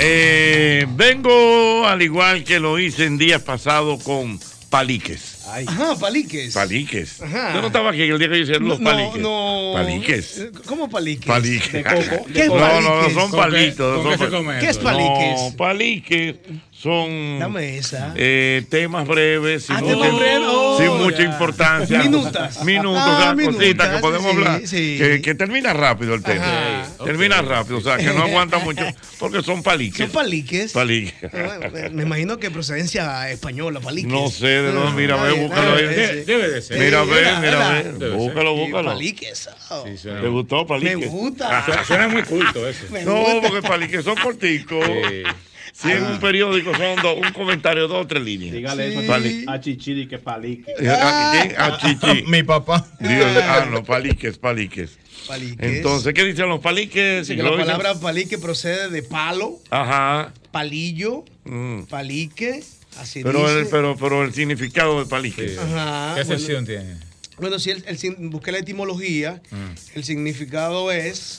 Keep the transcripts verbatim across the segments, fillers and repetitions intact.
Eh, vengo al igual que lo hice en días pasados con paliques. Ay. Ajá, paliques. Paliques. Ajá. Yo no estaba aquí el día que yo hice los no, paliques. No, paliques. ¿Cómo paliques? Paliques. ¿De coco? ¿Qué es no, paliques? No, no, son palitos. ¿Con qué, son ¿con qué, ¿Qué es paliques? No, paliques son Dame esa. Eh, temas breves, sin, ah, mucha, temas breves. Oh, sin mucha importancia. Minutas. Minutos, ah, o sea, minutas, cositas que podemos sí, hablar. Sí. Que, que termina rápido el tema. Ajá, termina okay. rápido, o sea, que no aguanta mucho porque son paliques. Son paliques. Paliques. Me, me imagino que procedencia española, paliques. No sé, de no, mira, ve, búscalo ahí. Debe de ser. Mira, ve, mira, ve. Búscalo, búscalo. Paliques. Oh. Sí, ¿te gustó, paliques? Me gusta. Suena muy culto eso. No, porque paliques son corticos. Sí. Si en un periódico son dos, un comentario, dos o tres líneas. Dígale sí. eso a Chichiri que palique. ¿A, a Chichi? Mi papá. Dios, ah, no, paliques, paliques. Paliques. Entonces, ¿qué dicen los paliques? Sí, que la palabra dicen... palique procede de palo, ajá, palillo, mm. palique, así pero dice. El, pero, pero el significado de palique. Sí. Ajá, ¿Qué excepción bueno, tiene? Bueno, si el, el, busqué la etimología, mm. el significado es...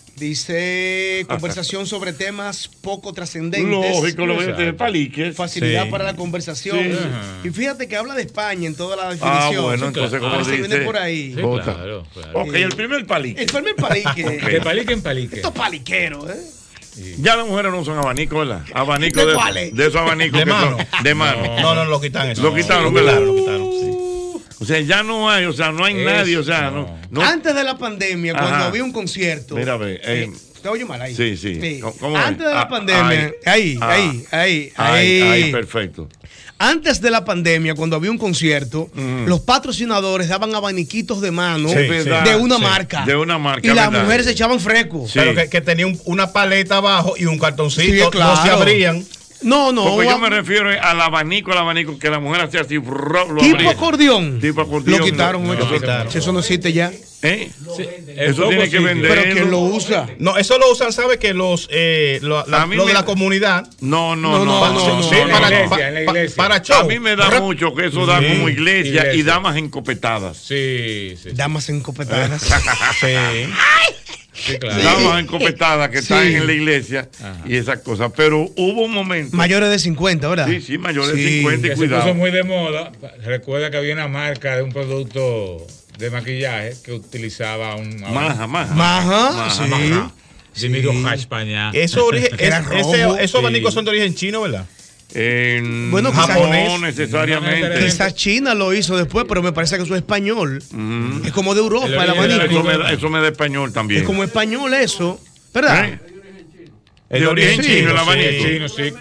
Dice conversación sobre temas poco trascendentes. Lógico, lo voy a tener paliques. Facilidad sí. para la conversación. Sí. Y fíjate que habla de España en toda la definición. Ah, bueno, entonces como dice. Viene por ahí. Sí, claro, claro. Ok, el primer palique. El primer palique. Okay. De palique en palique. Estos paliqueros, ¿eh? Sí. Ya las mujeres no usan abanico, ¿verdad? Abanico ¿De, de, de esos abanicos de que mano. Son de mano. No, no, no lo quitan eso. Lo quitaron, sí, ¿verdad? Lo quitaron, sí. O sea, ya no hay, o sea, no hay es, nadie, o sea, no. no. Antes de la pandemia, cuando Ajá. había un concierto. Mira, ve. Eh, ¿te oye mal ahí? Sí, sí. sí. ¿Cómo Antes es? de la ah, pandemia. Ahí, ah, ahí, ahí, ahí, ahí. Ahí, perfecto. Antes de la pandemia, cuando había un concierto, mm. los patrocinadores daban abaniquitos de mano sí, de una sí. marca. De una marca. Y las mujeres se echaban fresco. Sí. Pero que, que tenía un, una paleta abajo y un cartoncito. Sí, claro. No se abrían. No, no. Porque yo me refiero al abanico, al abanico, que la mujer hacía así. Lo tipo abría. acordeón. Tipo acordeón. Lo quitaron, no, no, lo quitaron. Si eso no existe ya. ¿Eh? Sí. Eso tiene que vender. Pero ¿quién lo usa? No, eso lo usan, ¿sabe? Que los eh, lo, la, lo de la comunidad. No, no, no. no, no, no, sí, no para, no, pa, iglesia, en la iglesia. Pa, para show. A mí me da Rep mucho que eso da sí. como iglesia, iglesia y damas encopetadas. Sí, sí. Damas encopetadas. Sí. Sí, claro. Damas encopetadas que sí. están en la iglesia. Ajá. Y esas cosas. Pero hubo un momento. Mayores de cincuenta, ¿verdad? Sí, sí, mayores sí. de cincuenta y que cuidado. Se puso muy de moda. Recuerda que había una marca de un producto de maquillaje que utilizaba un. Maja, maja. Maja, maja sí. Maja. Sí. De España. Eso origen, es, ese, esos abanicos sí. son de origen chino, ¿verdad? En bueno, japonés, no necesariamente. Quizás China lo hizo después, pero me parece que eso es español. Mm. Es como de Europa el, el abanico. Eso me, da, eso me da español también. Es como español eso, ¿verdad? ¿Eh? De origen sí, chino el abanico. Sí, chino, sí.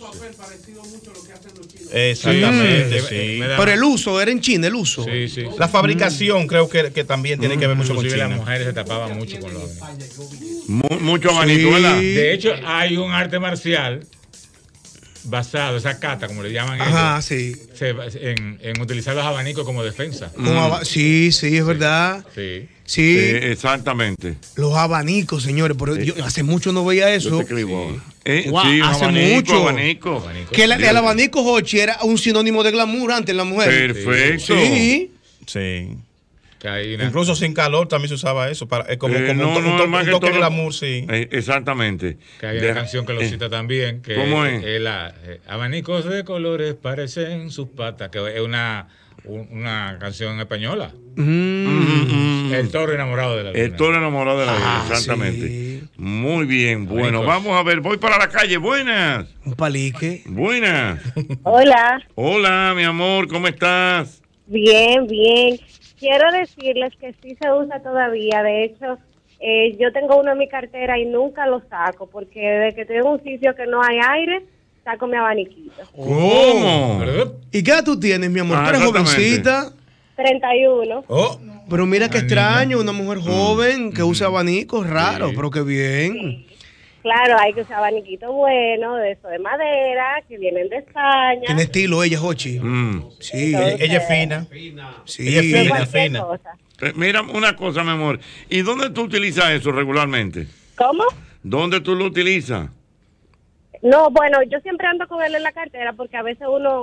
Exactamente, sí. sí. Pero el uso era en China, el uso. Sí, sí. La fabricación mm. creo que, que también tiene mm. que ver mucho con China. Las mujeres se tapaban mucho con los abanicos. Mucho abanico, sí. ¿verdad? De hecho, hay un arte marcial basado, esa kata, como le llaman Ajá, ellos, sí. se, en, en utilizar los abanicos como defensa. Mm. Sí, sí, es verdad. Sí. Sí. sí, exactamente. Los abanicos, señores, pero sí. yo hace mucho no veía eso. Sí. Eh, wow, sí, hace abanico, mucho. Abanico. Que la, el abanico, Jochi, era un sinónimo de glamour antes en la mujer. Perfecto. Sí. Sí. Una... Incluso sin calor también se usaba eso. Para, es como, eh, como no, un, no, un, to, no, un toque todo, de glamour, sí. Eh, exactamente. Que hay una de, canción que lo cita eh, también. Que ¿Cómo es? es? es la, eh, abanicos de colores parecen sus patas. Que es una, una canción española. Mm, mm, el toro enamorado de la luna. El toro enamorado de la luna, ah, exactamente. Sí. Muy bien, bueno, Abanicos. Vamos a ver, voy para la calle, buenas. Un palique. Buenas. Hola. Hola, mi amor, ¿cómo estás? Bien, bien. Quiero decirles que sí se usa todavía. De hecho, eh, yo tengo uno en mi cartera y nunca lo saco, porque desde que estoy en un sitio que no hay aire, saco mi abaniquito. ¿Cómo? ¿Y qué edad tú tienes, mi amor? Ah, ¿Tú eres jovencita? treinta y uno. Oh. Pero mira qué extraño, una mujer joven que usa abanicos, raro, sí. pero qué bien. Sí. Claro, hay que usar abaniquitos buenos, de eso de madera, que vienen de España. Tiene estilo ella, Jochi. Mm. Sí. Entonces, ella es fina. Sí. Ella es fina, fina. Eh, mira una cosa, mi amor. ¿Y dónde tú utilizas eso regularmente? ¿Cómo? ¿Dónde tú lo utilizas? No, bueno, yo siempre ando con él en la cartera porque a veces uno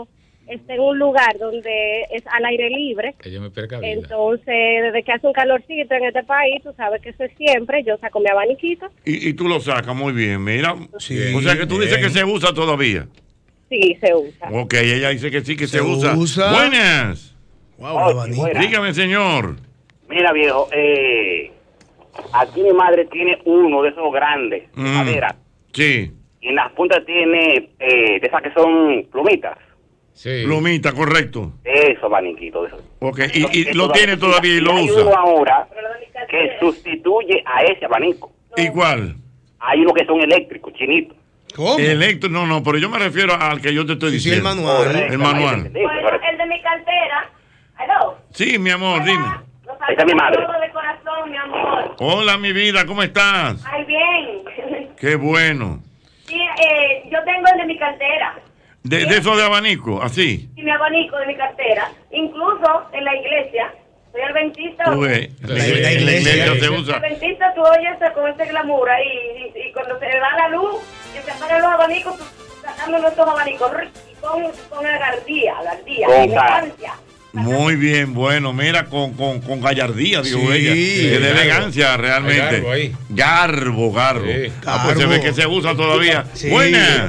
esté en un lugar donde es al aire libre. Ella me precavida. Entonces, desde que hace un calorcito en este país, tú sabes que eso es siempre, yo saco mi abaniquito. Y, y tú lo sacas muy bien, mira. Sí, o sea que tú dices que se usa todavía. Sí, se usa. Ok, ella dice que sí, que se, Se usa. usa. Buenas. Wow, Oh, abanico. buena. Dígame, señor. Mira, viejo, eh, aquí mi madre tiene uno de esos grandes, de Mm. madera, Sí. y en las puntas tiene eh, de esas que son plumitas. Sí. Plumita, correcto. Eso, abaniquito. Eso. Ok, y, y Eso lo tiene todavía y lo hay uno usa. ahora que sustituye a ese abanico. Igual. Hay uno que son eléctricos, chinitos. ¿Cómo? Electro, no, no, pero yo me refiero al que yo te estoy Sí, sí, el diciendo. manual. Correcto, El manual. ahí entendí, correcto. el de mi cartera. ¿Aló? Sí, mi amor, dime. Esa es mi madre. De corazón, mi amor. Hola, mi vida, ¿cómo estás? Ay, bien. Qué bueno. Sí, eh, yo tengo el de mi cartera. De, de eso de abanico, así. Y mi abanico de mi cartera. Incluso en la iglesia. Soy adventista. Tú ves, La la iglesia- iglesia se Soy usa. adventista, tú oyes con ese glamour ahí. Y, y, y cuando se le da la luz, que se apagan los abanicos, tú sacando nuestros abanicos. Y con, con agardía, agardía, Con elegancia. Muy bien, bueno, mira, con, con, con gallardía, dijo Sí. ella. Es de Garbo. elegancia, realmente. Hay garbo ahí. Garbo, garbo. Sí. Ah, pues se ve que se usa todavía. Sí. Buena.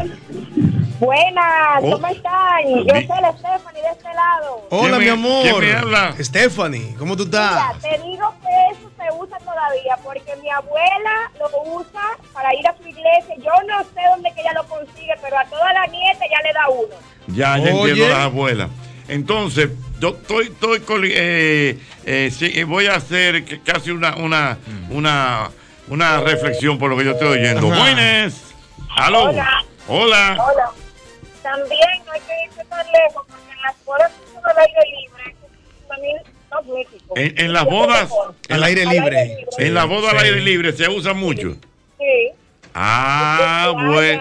Buenas, Oh. ¿cómo están? Yo Bi- soy la Stephanie de este lado. Hola, ¿Quién mi me- amor. quién me habla? Stephanie, ¿cómo tú Mira, estás? te digo que eso se usa todavía porque mi abuela lo usa para ir a su iglesia. Yo no sé dónde que ella lo consigue, pero a toda la nieta ya le da uno. Ya, ya Oye. entiendo las abuelas. Entonces, yo estoy, estoy coli- eh, eh, sí, eh, voy a hacer que- casi una, una, una, una reflexión por lo que yo estoy oyendo. Ajá. Buenas. Aló. Hola. Hola. Hola. También no hay que irse tan lejos porque en las bodas al aire libre también magnífico. En, en las bodas, en, Al la- aire libre. en la boda al Sí. aire libre se usa mucho. Sí. Ah, Toallas. bueno.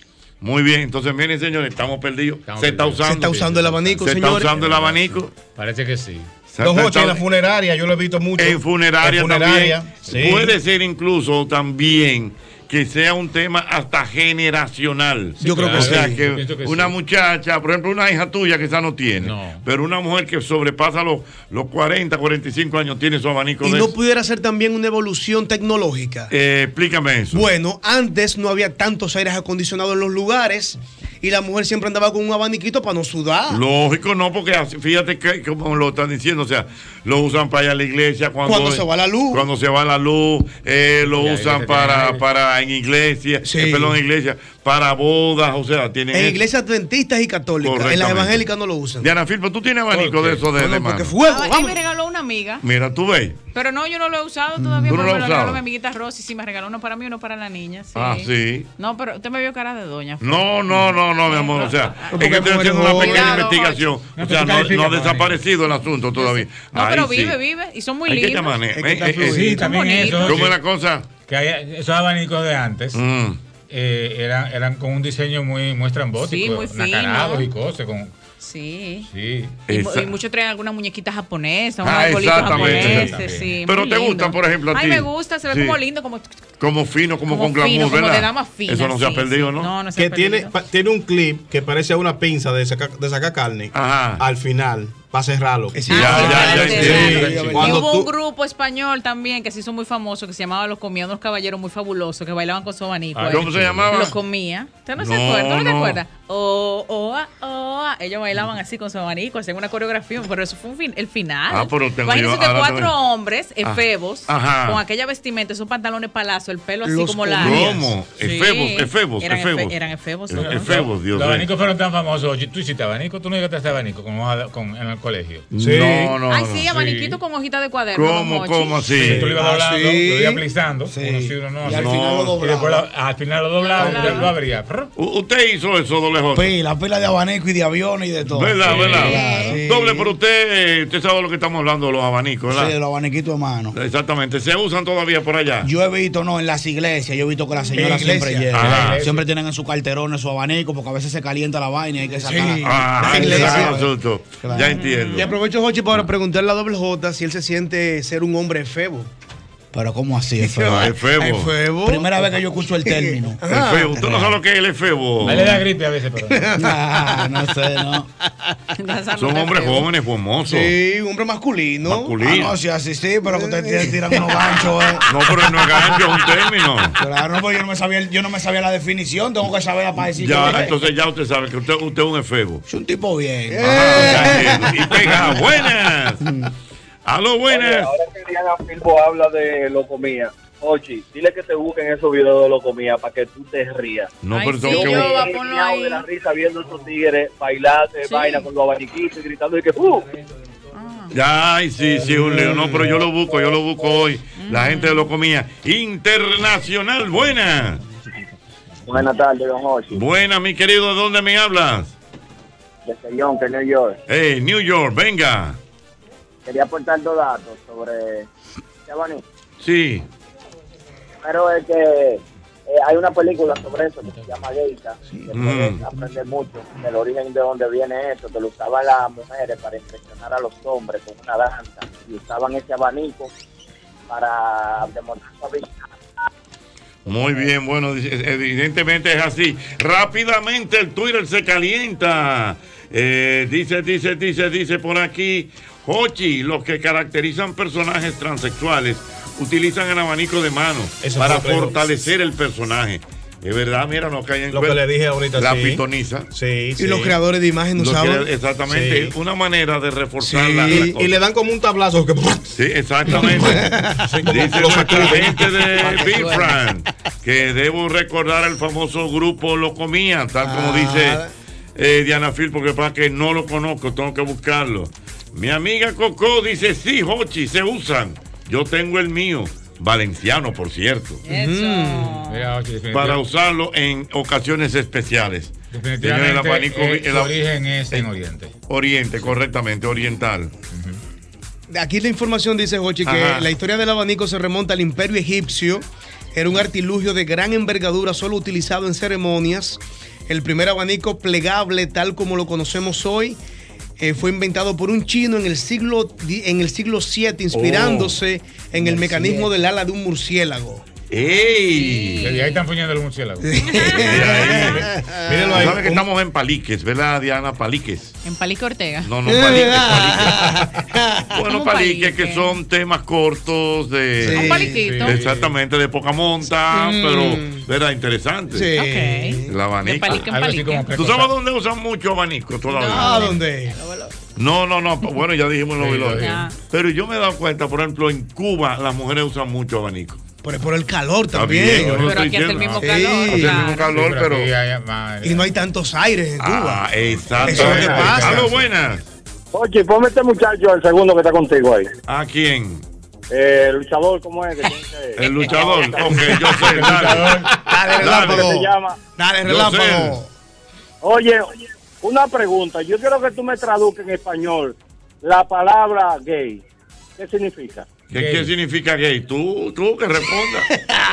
Muy bien, entonces miren señores, estamos perdidos. Estamos se está perdidos. usando. Se está usando el abanico, Se está señores. usando el abanico. Parece que sí. Se Don está- Jochi, en la funeraria, yo lo he visto mucho. En funeraria, En funeraria, también. sí. Puede ser incluso también que sea un tema hasta generacional. Yo creo que O sea, sí. que Yo pienso que una sí. muchacha, por ejemplo, una hija tuya que esa no tiene, No. pero una mujer que sobrepasa los, los cuarenta, cuarenta y cinco años tiene su abanico Y de no eso. pudiera ser también una evolución tecnológica. Eh, explícame eso. Bueno, antes no había tantos aires acondicionados en los lugares y la mujer siempre andaba con un abaniquito para no sudar. Lógico, no, porque así- fíjate que como lo están diciendo, o sea, lo usan para ir a la iglesia cuando, Cuando se va la luz. Cuando se va la luz, eh, lo Ya, usan ya se para, tiene aire. para en iglesia, Sí. eh, perdón, en iglesia, para bodas, o sea, tienen En eso. iglesias adventistas y católicas. En las Correctamente. evangélicas no lo usan. Diana Filpo, tú tienes abanico ¿Por qué? de eso de, No, no, de porque mano? fuego, Ah, él vamos. me regaló una amiga, Mira, tú ves. pero no, yo no lo he usado todavía. ¿Tú no porque lo me has regaló usado? mi amiguita Rosy, sí, me regaló uno para mí y uno para la niña. Sí. Ah, sí. No, pero usted me vio cara de doña. No, no, no, no, mi amor. O sea, es Porque que estoy mujeres haciendo una jóvenes. pequeña Cuidado, investigación. No, O pero sea, tú no, calificas no ha con desaparecido el asunto todavía. No, Ahí pero sí. vive, vive. Y son muy Hay que lindos. llamarle. Es que Eh, está eh, fluido. eh, Sí, también bonito. eso. ¿Cómo Jochi, es la cosa? Que hay- esos abanicos de antes Mm. eh, eran, eran con un diseño muy, muy estrambótico. Sí, muy fino. nacarados y cosas. Con, Sí. sí. Y, Esa- y muchos traen algunas muñequitas japonesas, Ah, unos arbolitos exactamente, japoneses. exactamente. Sí, Pero muy te lindo. gustan, por ejemplo, a Ay, ti. me gusta, se ve Sí. como lindo, como, Como fino, como, como con glamour, fino, como ¿verdad? de dama fina. Eso no se ha sí, perdido, sí. ¿no? No, no se ha Que tiene, perdido. pa- tiene un clip que parece a una pinza de sacar, de sacar carne. Ajá. Al final, para cerrarlo. Sí, Ya, Ah, ya, ya claro, entiendo. claro. Y Cuando hubo tú- un grupo español también que se hizo muy famoso que se llamaba Los Comía, unos caballeros muy fabulosos que bailaban con su abanico. Ay, ahí. ¿Cómo se llamaba? Los Comía. ¿Usted no, se No, acuerda? ¿Tú no te no. acuerdas? Oh, oh, ah, oh, ah. Ellos bailaban así con su abanico, hacían una coreografía, pero eso fue un fin- el final. Ah, pero tengo Imagínense yo- que ahora cuatro tengo- hombres, Ah, efebos, ajá. con aquella vestimenta, esos pantalones palazos, el pelo así Los como Comías. largo. ¿Cómo? Sí. Efebos, efebos, Eran, efe- efebos. eran efebos. E- ¿no? efebos, Dios Los mío. abanicos fueron tan famosos. Oye, tú hiciste abanico, tú no llegaste a este abanico con hoja de- con, en el colegio. Sí. No, no, Ay, no. sí, abaniquito con hojita de cuaderno. ¿Cómo, don Hochi. cómo así? Tú lo ibas Ah, doblando, sí. lo ibas aplicando. Sí. Uno sí, uno no. Y al así. final lo Y después doblaba. lo- al final lo doblaba y Doblaba. lo abría. U- Usted hizo eso, doble J. Pila, pila de abanico y de aviones y de todo. ¿Verdad, Sí, verdad? claro. Sí. Doble, pero usted, eh, usted sabe lo que estamos hablando de los abanicos, Sí, ¿verdad? los abaniquitos de mano. Exactamente. ¿Se usan todavía por allá? Yo he visto, no, en las iglesias, yo he visto que las señoras En la iglesia. siempre llegan. Ajá. Siempre tienen en su carterón su abanico porque a veces se calienta la vaina y hay que sacar. Sí. Ah, La ese iglesia. es el asunto. Claro. Ya entiendo. Y aprovecho, Jochi, para preguntarle a Doble J si él se siente ser un hombre febo. Pero ¿cómo así, efebo? Ah, efebo. Efebo. Primera vez que yo escucho el término. Efebo. Usted no sabe lo que es el efebo. A él le da gripe a veces, pero Ah, no sé, no. Son hombres jóvenes, famosos. Sí, un hombre masculino. Masculino. Ah, no, sí, así sí, pero que ustedes tiran unos ganchos, eh. No, pero no es gancho, es un término. Claro, no, porque yo no me sabía, yo no me sabía la definición, tengo que saberla para decir Ya, que es. entonces ya usted sabe que usted, usted es un efebo. Es un tipo bien. Ajá, y pega. Buenas. Aló, buenas. Oye, ahora que Diana Filbo habla de locomía, Ochi, dile que te busquen esos videos de locomía para que tú te rías. No, Ay, pero sí, tengo que yo- buscar. va, ponlo ahí. de la risa viendo esos tigres bailar de Sí. vaina con los abaniquitos y gritando y que ¡uh! Ya, ay, sí, sí, un lío. No, pero yo lo busco, yo lo busco hoy. La gente de Locomía Internacional, buena. Buenas tardes, don Ochi. Buena, mi querido, ¿de dónde me hablas? Desde Yonkers, New York. Hey, New York, venga. Quería aportar dos datos sobre este abanico. Sí. Primero es que eh, hay una película sobre eso que se llama Geisha, que Mm. puedes aprender mucho del origen de dónde viene eso, que lo usaban las mujeres para impresionar a los hombres con una danza, y usaban ese abanico para demostrar su habilidad. Muy bien, bueno, evidentemente es así. Rápidamente el Twitter se calienta. Eh, dice, dice, dice, dice por aquí, Hochi, los que caracterizan personajes transexuales utilizan el abanico de mano Eso para fue lo que- fortalecer el personaje. Es verdad, mira, no caen en Lo que le dije ahorita, la sí. pitoniza. Sí, sí. Y los creadores de imagen Lo usaban. que- exactamente, Sí. una manera de reforzar Sí. la, la Y, cosa. y le dan como un tablazo que Sí, exactamente. Sí, como Dice lo nuestra sacude. gente de Para que Big suene. Fran que debo recordar el famoso grupo Locomía, tal como Ah. dice eh, Diana Phil, porque para que no lo conozco, tengo que buscarlo. Mi amiga Coco dice, sí, Hochi, se usan. Yo tengo el mío, valenciano, por cierto, Eso. Mira, Ochi, definitivamente- para usarlo en ocasiones especiales. definitivamente Señor, el abanico, eh, el su ab- origen es en Oriente. Oriente, correctamente, oriental. Aquí la información dice, Jochi, que Ajá. la historia del abanico se remonta al imperio egipcio. Era un artilugio de gran envergadura, solo utilizado en ceremonias. El primer abanico plegable, tal como lo conocemos hoy, eh, fue inventado por un chino en el siglo, di- en el siglo siete, inspirándose en el mecanismo del ala de un murciélago. ¡Ey! Desde ahí están poniendo los murciélagos. Mírenlo ahí. Sabes que un- estamos en Paliques, ¿verdad, Diana? Paliques. En Palique Ortega. No, no, paliques, paliques. Bueno, ¿Cómo paliques que palique? son temas cortos de... Sí. Un paliquito. Sí. Exactamente, de poca monta, Mm. pero, ¿verdad? Interesante. Sí. Ok. El De abanico. palique en Algo así palique. como ¿Tú sabes dónde usan mucho abanico todavía? ¿A dónde? No, no, no. Bueno, ya dijimos en los Sí, velones. ya. Pero yo me he dado cuenta, por ejemplo, en Cuba las mujeres usan mucho abanico. Por, por el calor Está también. bien, yo no Pero estoy aquí hace el diciendo- mismo Sí. calor. Hace el claro. mismo calor. Sí, pero- aquí hay más- Y no hay tantos aires en Cuba. Ah, exacto. Eso es lo que pasa. Aló, buenas. Ochi, ponme este muchacho, el segundo que está contigo ahí. ¿A quién? Eh, el luchador, ¿cómo es? Que tiene que- El luchador. Ok, yo sé, dale. Dale, ¿Qué relámpago. se llama? Dale, Yo relámpago. Oye, una pregunta. Yo quiero que tú me traduzcas en español la palabra gay. ¿Qué significa? ¿Qué, Gay. ¿Qué significa gay? Tú, tú que respondas.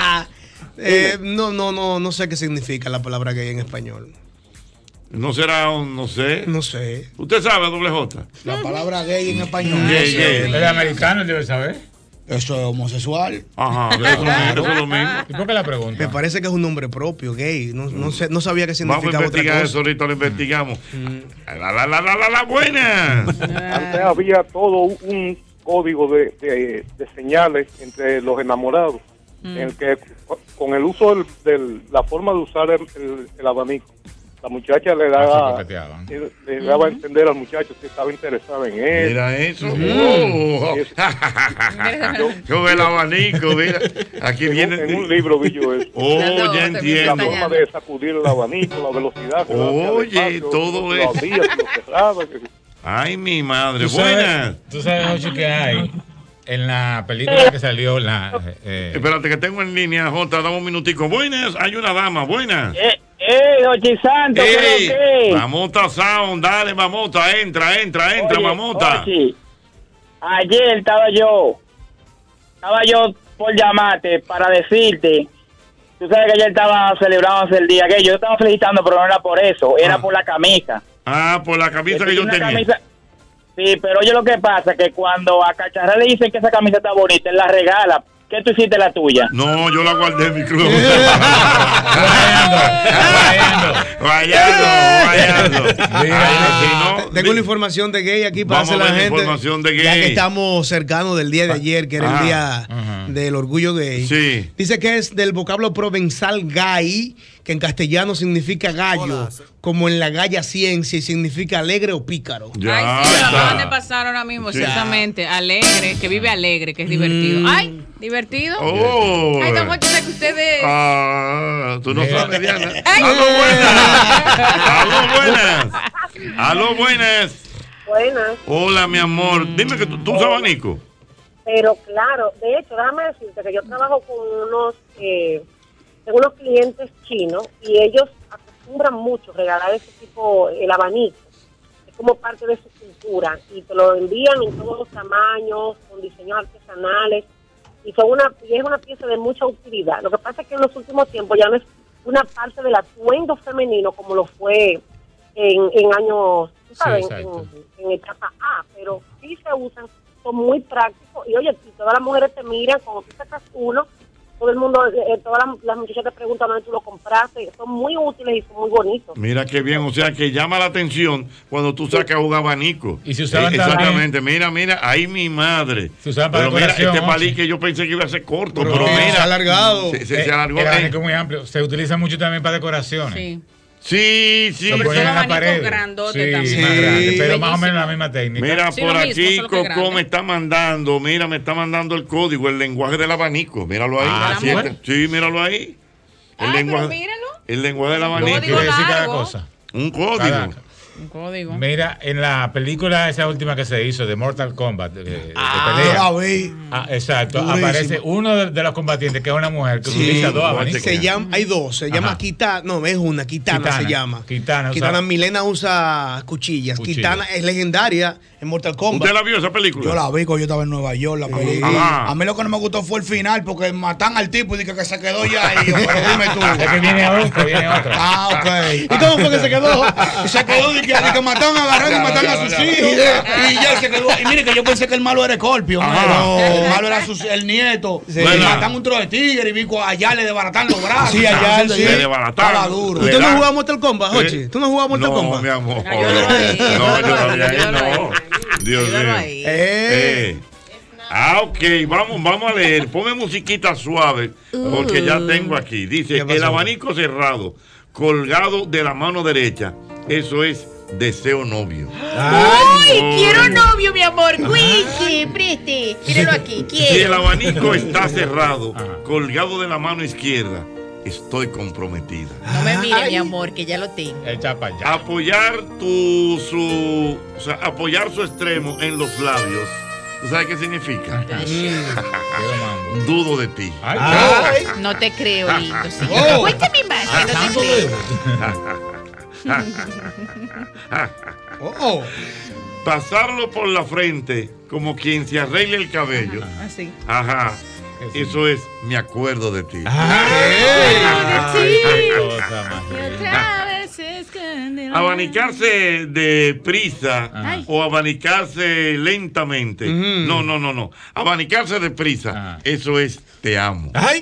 Eh, no, no, no, no sé qué significa la palabra gay en español. No será un, no sé. No sé. ¿Usted sabe, doble J? La palabra gay en español. Gay, gay. El americano debe saber. Eso es homosexual. Ajá, eso, es lo mismo, eso es lo mismo. ¿Y por qué la pregunta? Me parece que es un nombre propio, gay. No, no, sé, no sabía qué Vamos a significaba otra investigar cosa. eso, ahorita lo investigamos. La, la, la, la, la, la buena. Antes había todo un código de, de, de señales entre los enamorados, en el que cu- con el uso del, del- la forma de usar el, el- el abanico, la muchacha le Así daba, coqueteaban. le, le daba a entender al muchacho que estaba interesada en él. Mira eso. Oh. Yo veo el abanico, mira. Aquí En un, viene. en un libro vi yo eso. Oh, No, ya te La entiendo. Está forma ya. de sacudir el abanico, la velocidad. que lo hacía Oye, despacio, todo que lo eso. abría, que lo cerraba, que- Ay, mi madre. ¿Tú sabes, Buenas. tú sabes, Ochi, que hay en la película que salió la... eh, Espérate que tengo en línea, Jota. Dame un minutico. Buenas. Hay una dama. Buenas. ¡Eh, eh, Ochi Santo! Ey, ¿qué? Mamota Sound. Dale, Mamota. Entra, entra, entra, Oye, Mamota. Ochi, ayer estaba yo, estaba yo por llamarte para decirte, tú sabes que ayer estaba celebrando el día gay, yo estaba felicitando, pero no era por eso, era Ah. por la camisa. Ah, por la camisa que yo Una tenía. camisa- sí, pero oye lo que pasa, que cuando a Cacharra le dicen que esa camisa está bonita, él la regala ¿Qué tú hiciste la tuya? No, yo la guardé en mi club. Vayando, vayando. Tengo una información de gay aquí para hacer la gente. Información de gay. Ya que estamos cercanos del día de ayer, que era el día Ajá. del orgullo gay. Sí. Dice que es del vocablo provenzal gay, que en castellano significa gallo, Hola. como en la galla ciencia y significa alegre o pícaro. Ya, Ay, sí, lo acaban de pasar ahora mismo, sí. exactamente. Alegre, que vive alegre, que es divertido. Mm. Ay, divertido. Oh. Ay, don Jochi, que ustedes. Ah, tú no sabes, Diana. Aló, buenas. Aló, buenas. Aló, buenas. Buenas. Hola, mi amor. Dime que tú, tú usas abanico. Pero claro, de hecho, déjame decirte que yo trabajo con unos, eh, unos clientes chinos y ellos acostumbran mucho regalar ese tipo, el abanico. Es como parte de su cultura y te lo envían en todos los tamaños, con diseños artesanales. Y, son una, y es una pieza de mucha utilidad. Lo que pasa es que en los últimos tiempos ya no es una parte del atuendo femenino como lo fue en, en años, ¿sabes? Sí, en, en etapa A, pero sí se usan, son muy prácticos. Y oye, si todas las mujeres te miran, cuando tú sacas uno, todo el mundo, eh, todas las, las muchachas te preguntan dónde tú lo compraste. Son muy útiles y son muy bonitos. Mira qué bien, o sea que llama la atención cuando tú sacas un abanico. Y si usaban eh, exactamente, mira, mira, ahí mi madre. Si usaban para pero mira, este ¿no? palique yo pensé que iba a ser corto, pero, pero mira, se ha alargado. Se, se, eh, se alargó. El abanico es muy amplio. Se utiliza mucho también para decoraciones. Sí. Sí, sí. Sobre todo abanicos grandotes sí, también. Más grande, pero Bellísimo. más o menos la misma técnica. Mira, sí, por aquí mismo, Coco me está mandando, mira, me está mandando el código, el lenguaje del abanico. Míralo ahí. Ah, ¿sí? Sí, míralo ahí. El ah, lenguaje, pero míralo. El lenguaje del abanico. Quiere decir cada cosa. Un código. Cada, Un código. Mira, en la película esa última que se hizo de Mortal Kombat, de, de ah, pelea. La vi. Ah, exacto. Durísimo. Aparece uno de, de los combatientes que es una mujer que sí, utiliza dos abanicos. Se llama, hay dos, se Ajá. llama Kitana, no, es una, Kitana, Kitana se llama. Kitana, Kitana Milena usa cuchillas. Cuchilla. Kitana es legendaria en Mortal Kombat. ¿Usted la vio esa película? Yo la vi cuando yo estaba en Nueva York, la película. Ajá. A mí lo que no me gustó fue el final, porque matan al tipo y dije que se quedó ya. Y yo, pero dime tú. Es que viene otro, viene otro. Ah, ok. ¿Y cómo fue que se quedó? Se quedó y que, que mataron a agarrar y mataron a sus hijos. Y ya se quedó. Y mire que yo pensé que el malo era Scorpio. No, el malo era su, el nieto. Sí. Y matan un tro de tigre y vi allá le desbaratan los brazos. Sí, allá sí. Le desbarataron. Duro. ¿Tú no jugabas Mortal Kombat, Jochi? ¿Tú no jugabas Mortal Kombat? No, mi amor. No, yo lo vi. No, yo lo vi ahí, no. Dios mío. Eh. Eh. Ah, ok, vamos, vamos a leer. Ponme musiquita suave, porque ya tengo aquí. Dice, el abanico cerrado, colgado de la mano derecha. Eso es deseo novio. ¡Ay, oh, quiero novio, mi amor! ¡Cuiche, preste! Míralo aquí, quiero. Si el abanico está cerrado, colgado de la mano izquierda, estoy comprometida. No me mire, mi amor, que ya lo tengo. Echa para allá. Apoyar tu, su, o sea, apoyar su extremo en los labios. ¿Tú sabes qué significa? Mm. Dudo de ti. Ay, Ay. No te creo, lindo. Sí. Oh. Cuéntame más, ah, que no te creo. oh. Pasarlo por la frente como quien se arregle el cabello. Ajá. Así. Ajá. Sí. Eso es, me acuerdo de ti. Abanicarse de prisa Ay. o abanicarse lentamente. Uh-huh. No, no, no, no. Abanicarse de prisa. Ajá. Eso es, te amo. Ay.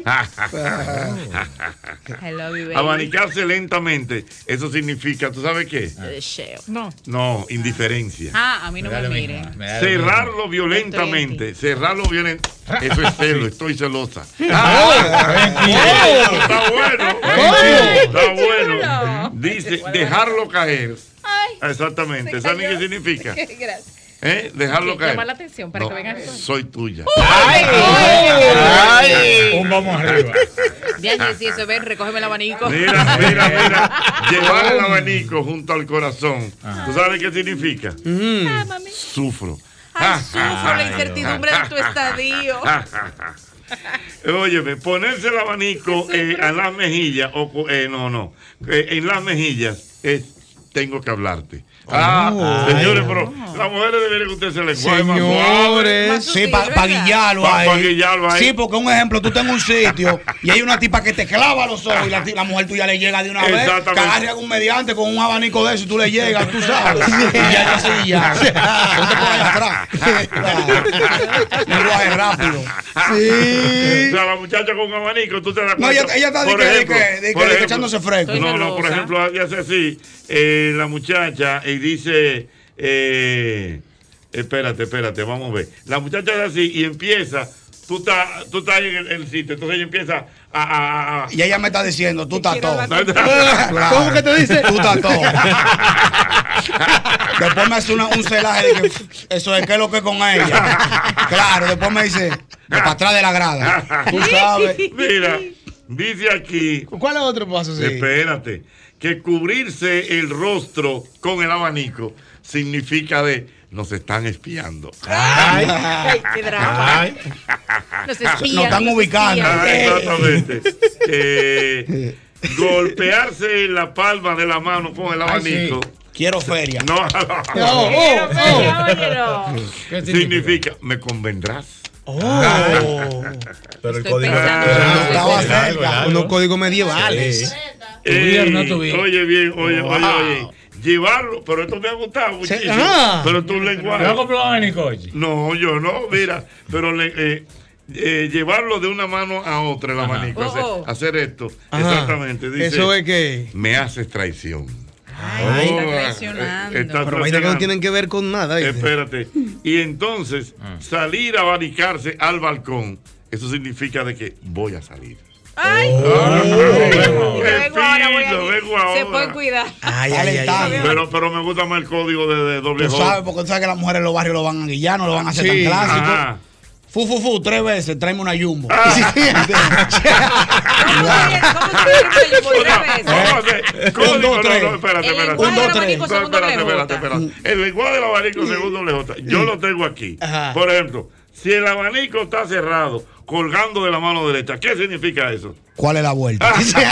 Abanicarse lentamente. Eso significa, ¿tú sabes qué? No. No, indiferencia. Ah, a mí no me, me miren. Cerrarlo violentamente. Cerrarlo violentamente. Eso es celo, estoy celosa. Ah, oh, está bueno. Oh, está bueno. Dice, dejarlo caer. Ay, exactamente. ¿Saben qué significa? Gracias. ¿Eh? Dejarlo sí, caer. Llamar la atención para no, que vengan. Soy tuya. ¡Ay! ¡Ay! Ay. Un vamos arriba. Diane, si eso ven, recógeme el abanico. Mira, mira, mira. Llevar el abanico junto al corazón. Ajá. ¿Tú sabes qué significa? Mm. Ah, mami. Sufro. Ay, sufro la incertidumbre de tu estadio. Óyeme, ponerse el abanico eh, a las mejillas, o eh, no, no, eh, en las mejillas es tengo que hablarte. Ah, oh, señores, ay, pero no. Las mujeres deberían ustedes el lenguaje más suave. Sí, para pa guiarlo pa, ahí. Para guiarlo ahí. Sí, porque un ejemplo, tú estás en un sitio y hay una tipa que te clava los ojos y la, la mujer tuya le llega de una vez. Que agarre a un mediante con un abanico de eso y tú le llegas, tú sabes. Y ya, ya, sí, ya. Ponte por allá atrás. lenguaje rápido. Sí. O sea, la muchacha con un abanico, tú te das cuenta. No, ella, ella está de por que, ejemplo, de que, de que, por de que ejemplo, echándose fresco. No, no, por ejemplo, hace así, eh, la muchacha y dice, eh, espérate, espérate, vamos a ver. La muchacha es así y empieza, tú estás, tú estás en el, el sitio, entonces ella empieza a, a, a... Y ella me está diciendo, tú estás todo. Claro. ¿Cómo que te dice? Tú estás todo. Después me hace una, un celaje de que eso es que es lo que es con ella. Claro, después me dice, de para atrás de la grada. Tú sabes. Mira, dice aquí. ¿Cuál es otro paso? Sí. Espérate. Que cubrirse el rostro con el abanico significa de nos están espiando. Ay, ay qué drama. Ay. Nos espían. Nos están nos ubicando. Ah, exactamente. eh, golpearse en la palma de la mano con el abanico. Ay, sí. Quiero feria. No, no. no. Quiero feria, óyelo. ¿Qué significa? Me convendrás. Oh. Pero el Estoy código estaba cerca. Unos códigos medievales. Eh, oye bien, oye, wow. oye, oye. Llevarlo, pero esto me ha gustado muchísimo. Ah. Pero tu lenguaje. ¿No compró mi coche? No, yo no, mira, pero le, eh, eh, llevarlo de una mano a otra el abanico, hacer, oh, oh. hacer esto. Ajá. Exactamente. Dice, eso es que me haces traición. Ay, oh, está traicionando. Está pero vaya que no tienen que ver con nada. ¿viste? Espérate. Y entonces, salir a abanicarse al balcón, eso significa de que voy a salir. Ay, oh, oh, vengo ahora, voy a vengo ahora. Se puede cuidar. Ay, ay, ay, ay. Pero, pero me gusta más el código de, de doble J. Tú sabes, porque tú sabes que las mujeres en los barrios lo van a guillar, no lo van a hacer sí. tan clásico. Ajá. Fu, fu, fu, tres veces, tráeme una jumbo. Ah. Un, dos, tres. No, espérate, espérate. Un, dos, tres. Espérate, espérate, espérate. El lenguaje del abanico según doble J. Yo lo tengo aquí. Ajá. Por ejemplo, si el abanico está cerrado, colgando de la mano derecha, ¿qué significa eso? ¿Cuál es la vuelta?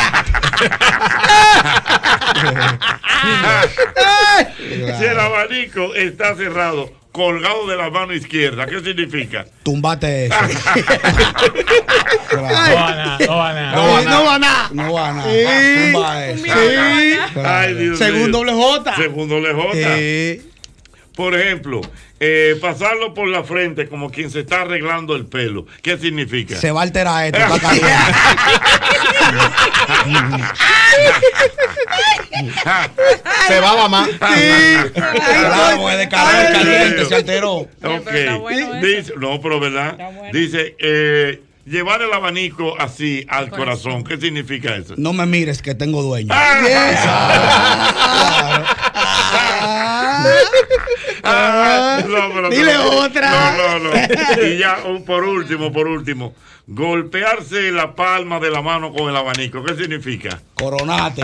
Si el abanico está cerrado, colgado de la mano izquierda, ¿qué significa? Tumbate eso. No va a nada, no va a nada. No va a nada. No va a nada. Tumba eso. Sí. Ay, Dios Según doble J. Según doble J. Sí. Por ejemplo, eh, pasarlo por la frente como quien se está arreglando el pelo. ¿Qué significa? Se va a alterar esto. Está caliente. Se va a mamar. Sí. Claro, porque de calor caliente se alteró. Ok. Bueno dice, no, pero verdad. Bueno. Dice, eh, llevar el abanico así al corazón. corazón. ¿Qué significa eso? No me mires que tengo dueño. Ah, yes. ah, ah, no, pero dile no, otra. No, no, no. Y ya, un, por último, por último. Golpearse la palma de la mano con el abanico. ¿Qué significa? Coronate.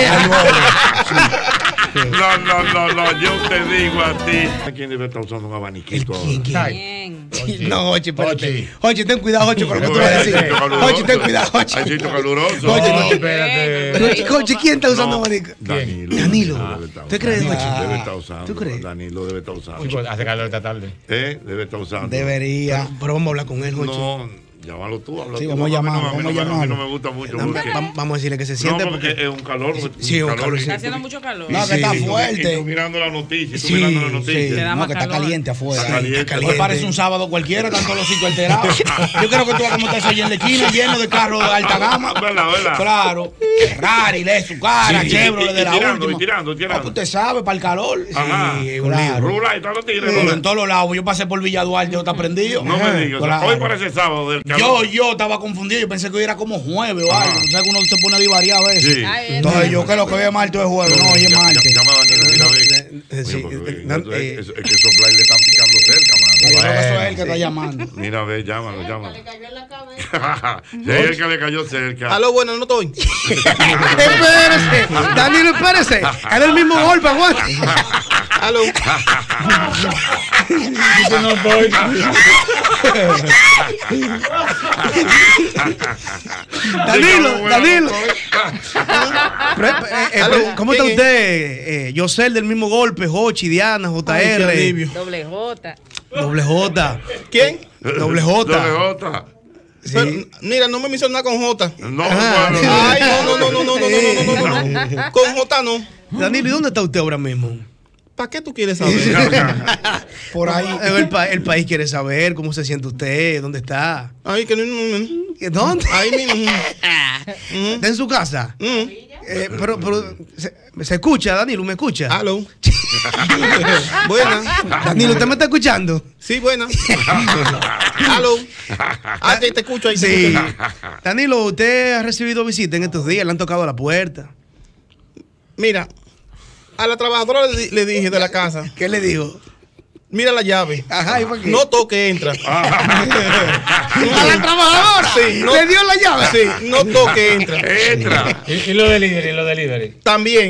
No, no, no, no, yo te digo a ti. ¿Quién debe estar usando un abaniquito? ¿Quién? ¿Quién? ¿Quién? No, Ochi, espérate. Ochi, ten cuidado, Ochi, con lo que tú vas a decir. Ochi, ten cuidado, Ochi. Hay sitio caluroso. Ochi, no, espérate. Ochi, ¿quién está usando abanico? Danilo. Danilo. ¿Tú crees, Ochi? Debe estar usando. ¿Tú crees? Danilo debe estar usando. Hace calor esta tarde. ¿Eh? Debe estar usando. Debería. Pero vamos a hablar con él, Ochi. No. Llámalo tú, habla sí, tú. vamos a llamar, no, a mí, vamos no, a, a mí no me gusta mucho. Vamos, vamos a decirle que se siente no, porque, porque es un calor. Sí, un calor, calor. Está haciendo mucho calor. No, que está sí, fuerte. Y tú mirando la noticia, tú sí, mirando la noticia. Sí. No, que está caliente afuera. Está caliente. Está caliente. Parece un sábado cualquiera, están todos los sitios alterados. Yo creo que tú vas a montarse allí en la esquina lleno de carros de alta gama. ¿Verdad, verdad? Claro. Ferrari, le su cara, sí, Chevrolet de la tirando, última. Y tirando, tirando. No, usted sabe, para el calor. Ajá. Sí, claro. Rula y todos los tigres. En todos los lados. Yo pasé por Villa Duarte, yo está prendido. No me digas. Claro. Hoy parece sábado del calor. Yo, yo estaba confundido. Yo pensé que hoy era como jueves o algo. O sea, que uno se pone a divariar a veces. Sí. Ay, entonces, yo que lo que hoy es martes es jueves. No, hoy es martes. Llama a Daniel, mira, ve. Es que esos flyers le están picando cerca, mano. Yo creo que eso es él que está llamando. Mira, ve, llámalo, llámalo. Le cayó en la cabeza. Sí, es que le cayó cerca. Aló, bueno, no estoy. Espérese. Danilo, espérese. Era el mismo golpe, aguante. Aló. Yo no estoy. Danilo, Danilo. ¿Cómo está usted? Eh, Yosel del mismo golpe, Jochi, Diana, J R. Doble J. Doble J. ¿Quién? Doble J. Doble J. Sí. Pero, mira, no me mencionas nada con J. No, ah, bueno, ay, no, no, no, no, no, no, no, no, no, no. Con J no. Danilo, ¿y dónde está usted ahora mismo? ¿Para qué tú quieres saber? Por ahí. El, pa el país quiere saber cómo se siente usted, dónde está. Ay, que no. ¿Dónde? Ahí mismo. ¿Está en su casa? Mm. Eh, pero pero se, se escucha, Danilo, ¿me escucha? Aló. Buena. Danilo, ¿usted me está escuchando? Sí, buena. Aló. Ah, te, te escucho ahí. Sí. Danilo, ¿usted ha recibido visita en estos días? ¿Le han tocado la puerta? Mira, a la trabajadora le, le dije de la casa. ¿Qué le dijo? Mira la llave. Ajá, ¿y por qué? No toque, entra. ¿A la trabajadora? Sí. No, ¿le dio la llave? Sí, no toque, entra. Entra. ¿Y, y lo delivery, lo delivery? También.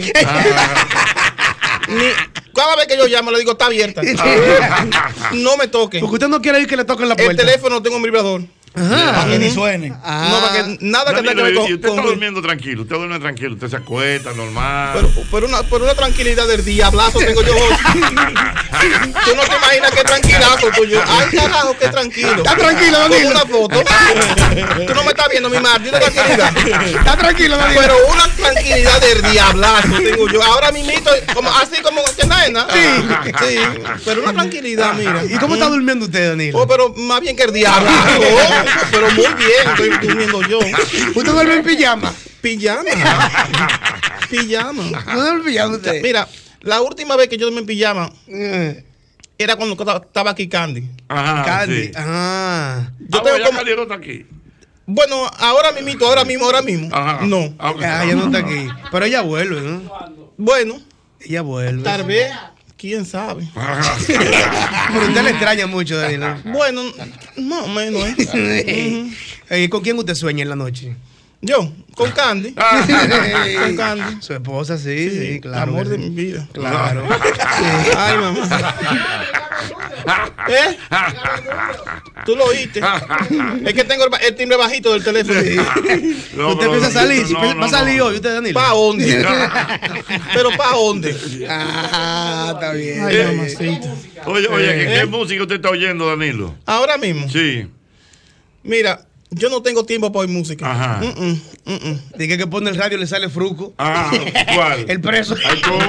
Ni, cada vez que yo llamo le digo, está abierta. No me toque. Porque usted no quiere ir que le toquen la puerta. El teléfono tengo un vibrador. Ajá. Para que ni suene. Ah. No, para que nada que tenga que ver con. Y usted con- está durmiendo tranquilo, usted duerme tranquilo, usted se acuesta normal. Pero, pero, una, pero una tranquilidad del diablazo tengo yo hoy. Tú no te imaginas qué tranquilazo tuyo. Ay, carajo, qué tranquilo. Está tranquilo, Con Danilo. una foto. Tú no me estás viendo mi maldita tranquilidad. Está tranquilo, Danilo. Pero una tranquilidad del diablazo tengo yo. Ahora mismito, como, así como que nada. Sí, sí. Pero una tranquilidad, mira. ¿Y cómo está durmiendo usted, Danilo? Oh, pero más bien que el diablazo. Pero muy bien, estoy durmiendo yo. ¿Usted duerme en pijama? Pijama. Pijama. ¿No duerme en pijama usted? Mira, la última vez que yo dormí en pijama Eh, era cuando estaba aquí Candy. Ajá, Candy. sí. Ah. Yo Ah, tengo bueno, ya como- Candy no está aquí. Bueno, ahora mismito, ahora mismo, ahora mismo. Ajá. No. Ah, ok. Ah, ella no está aquí. Pero ella vuelve, ¿no? Bueno, Ella vuelve. tal vez, quién sabe. Ajá. Pero usted le extraña mucho, Danilo. Bueno, más o menos, ¿eh? ¿Y con quién usted sueña en la noche? Yo, con Candy. Ah. Con Candy. Su esposa, sí, sí, claro. Amor que de sí. mi vida. Claro. Ay, mamá. ¿Eh? Tú lo oíste. Es que tengo el, ba- el timbre bajito del teléfono. No, ¿Usted pero piensa salir? no, ¿Va no, a salir no. hoy usted, Danilo? ¿Pa' dónde? Pero ¿pa' dónde? Ah, está bien. Ay, Eh, mamacita. Oye, oye, ¿qué, Eh. ¿qué música usted está oyendo, Danilo? Ahora mismo. Sí. Mira, yo no tengo tiempo para oír música. Ajá. Mm, mm, mm, mm. Dije que pone el radio y le sale fruco. Ah, ¿cuál? El preso. Ay, ¿cómo?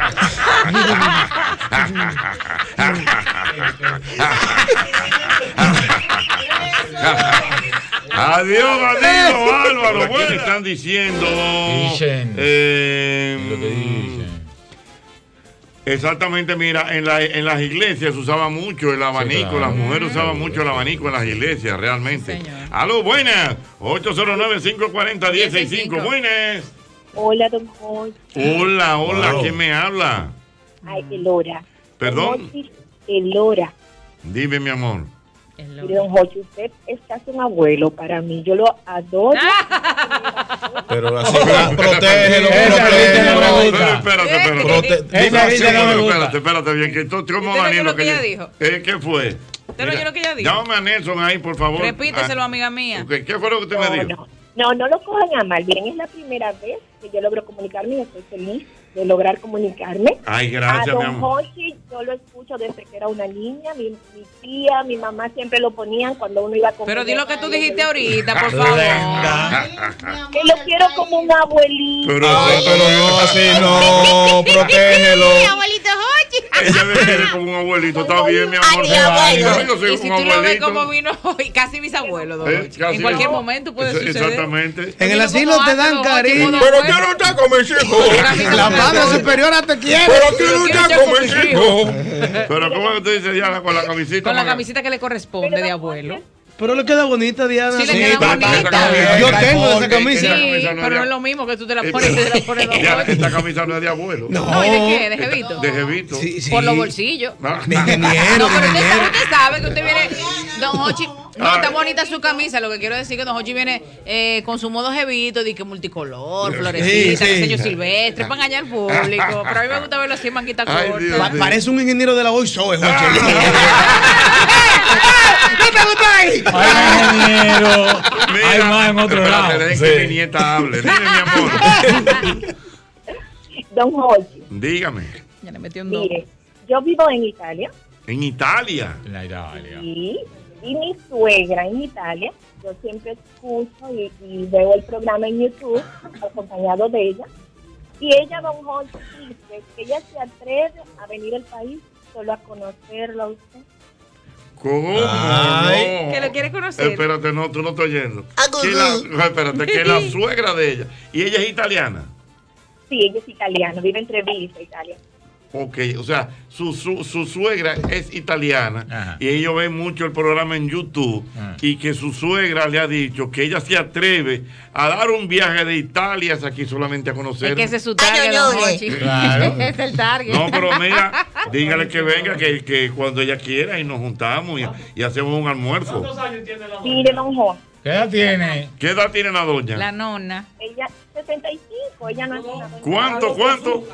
Adiós, Danilo, Álvaro. Bueno, están diciendo. Dicen. eh, Lo que dicen. Exactamente, mira, en, la, en las iglesias se usaba mucho el abanico, claro. las mujeres usaban mucho el abanico en las iglesias, realmente. Sí, señor. Aló, buenas, ocho cero nueve, cinco cuatro cero, uno cero seis cinco, buenas. Hola, don Jorge. Hola, hola, Wow. ¿quién me habla? Ay, Elora. Perdón, Elora. dime mi amor. Mire, don Jorge, usted es casi un abuelo para mí. Yo lo adoro. Pero así, protégelo, Esa protégelo. risa no me Pero gusta. espérate, espérate. Prote- Esa Sí, risa no me pero gusta. espérate, espérate bien, que tú, tú como ¿Usted no oyó Danilo lo que ella dijo? Eh, ¿Qué fue? ¿Usted no oyó lo que ella dijo? Llámame a Nelson ahí, por favor. Repíteselo, Ah, amiga mía. ok, ¿qué fue lo que usted me No, dijo? no, no, no lo cojan a mal. Miren, es la primera vez que yo logro comunicarme y estoy feliz de lograr comunicarme. Ay, A gracias, mi don amor. Jorge yo lo escucho desde que era una niña. Mi, mi tía, mi mamá siempre lo ponían cuando uno iba a comer. Pero di lo que tú Ay, dijiste yo- ahorita, por favor. Que lo quiero como un abuelito. Pero, Ay, pero no, así no, protégelo. abuelito Jochi. ella me quiere como un abuelito, está bien, mi amor. Ay, abuelo. Yo soy Y si un tú lo ves abuelito. como vino hoy, casi bisabuelo, don Eh, Jochi. casi- En cualquier momento puede Eso- suceder. Exactamente. En el Mira asilo cómo te anda, dan don Jochi, cariño. modo Pero abuelo. quiero estar con mis hijos. La madre superiora te quiere. Pero Pero quiero quiero estar estar con con mis mis hijos. Pero ¿cómo es que usted dice Diana con la camisita? Con la maga? camisita que le corresponde de abuelo. Pero le queda bonita, Diana. Sí, le Sí, queda pero- bonita. Yo tengo esa Esa camisa. Sí, camisa no pero es no es de- lo mismo que tú te la pones y te la pones don Diana, Jochi. esta camisa no es de abuelo. No. No, ¿y de qué? ¿De jevito? De jevito. Sí, sí. Por los bolsillos. Ah. De ingeniero, No, de pero usted ingeniero. sabe, usted sabe que usted viene. Don Hochi, no, Ay. está bonita su camisa. Lo que quiero decir es que Don Hochi viene eh, con su modo jevito, de que multicolor, florecita, sí. diseño silvestre, para engañar al público. Pero a mí me gusta verlo así en manquita Ay, corta. Dios Pa- mío. Parece un ingeniero de la O I S O E, Joche. ¿Qué te gusta ahí? Ay, ingeniero. Mira, Hay más en otro espérate, lado. dejen Sí. que mi nieta hable. Dime, mi amor. Don Jorge, Dígame. Ya le metió un dos. mire, yo vivo en Italia En Italia. La Italia. y, y mi suegra en Italia, yo siempre escucho y, y veo el programa en YouTube acompañado de ella. Y ella, don Jorge, dice que ella se atreve a venir al país solo a conocerlo a usted. ¿Cómo? Ay, No. que lo quiere conocer. Espérate, no, tú no estás oyendo. Que la, no, espérate, que la suegra de ella, y ella es italiana. Sí, ella es italiana, vive en Treviso, Italia. Ok, o sea, su, su, su suegra es italiana. Ajá. Y ellos ven mucho el programa en YouTube. Ajá. Y que su suegra le ha dicho que ella se atreve a dar un viaje de Italia hasta aquí solamente a conocer. Es que ese es su target, don Jochi. Claro. Es el target. No, pero mira, dígale que venga, que, que cuando ella quiera y nos juntamos y, y hacemos un almuerzo. ¿Cuántos años tiene la Mire, don Jorge. ¿Qué edad tiene? ¿Qué edad tiene la doña? La nona. Ella, setenta y cinco, ella no es una doña. ¿Cuánto, cuánto?